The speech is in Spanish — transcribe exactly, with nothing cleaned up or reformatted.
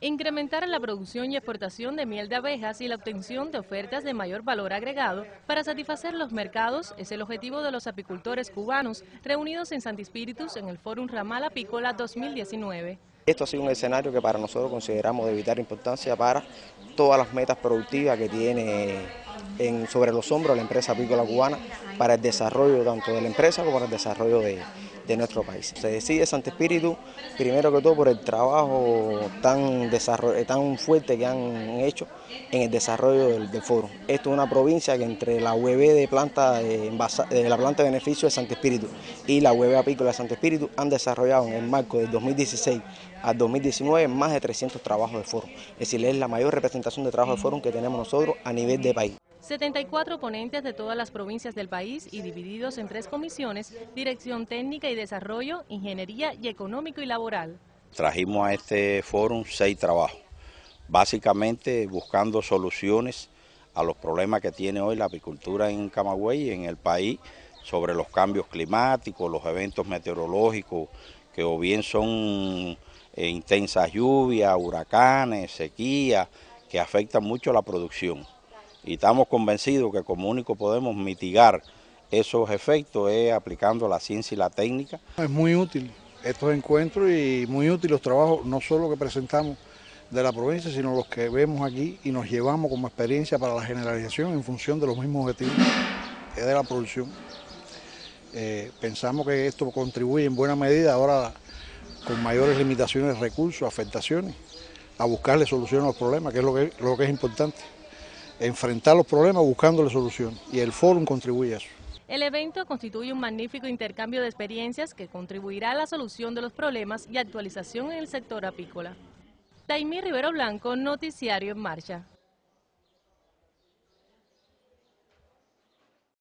Incrementar la producción y exportación de miel de abejas y la obtención de ofertas de mayor valor agregado para satisfacer los mercados es el objetivo de los apicultores cubanos reunidos en Santi Spíritus en el Fórum Ramal Apícola dos mil diecinueve. Esto ha sido un escenario que para nosotros consideramos de vital importancia para todas las metas productivas que tiene en, sobre los hombros la empresa apícola cubana para el desarrollo tanto de la empresa como para el desarrollo de, de nuestro país. Se decide Santi Spíritus primero que todo por el trabajo tan, tan fuerte que han hecho en el desarrollo del, del foro. Esto es una provincia que entre la U E B de, planta de, de la planta de beneficio de Santi Spíritus y la U E B apícola de Santi Spíritus han desarrollado en el marco del dos mil dieciséis al dos mil diecinueve más de trescientos trabajos de foro. Es decir, es la mayor representación de trabajo de foro que tenemos nosotros a nivel de país. setenta y cuatro ponentes de todas las provincias del país y divididos en tres comisiones: Dirección Técnica y Desarrollo, Ingeniería y Económico y Laboral. Trajimos a este foro seis trabajos, básicamente buscando soluciones a los problemas que tiene hoy la apicultura en Camagüey y en el país sobre los cambios climáticos, los eventos meteorológicos que o bien son eh, intensas lluvias, huracanes, sequías, que afectan mucho la producción. Y estamos convencidos que como único podemos mitigar esos efectos es aplicando la ciencia y la técnica. Es muy útil estos encuentros y muy útil los trabajos, no solo que presentamos de la provincia, sino los que vemos aquí y nos llevamos como experiencia para la generalización en función de los mismos objetivos de la producción. Eh, pensamos que esto contribuye en buena medida ahora con mayores limitaciones de recursos, afectaciones, a buscarle solución a los problemas, que es lo que, lo que es importante. Enfrentar los problemas buscándole solución, y el fórum contribuye a eso. El evento constituye un magnífico intercambio de experiencias que contribuirá a la solución de los problemas y actualización en el sector apícola. Taimí Rivero Blanco, Noticiario en Marcha.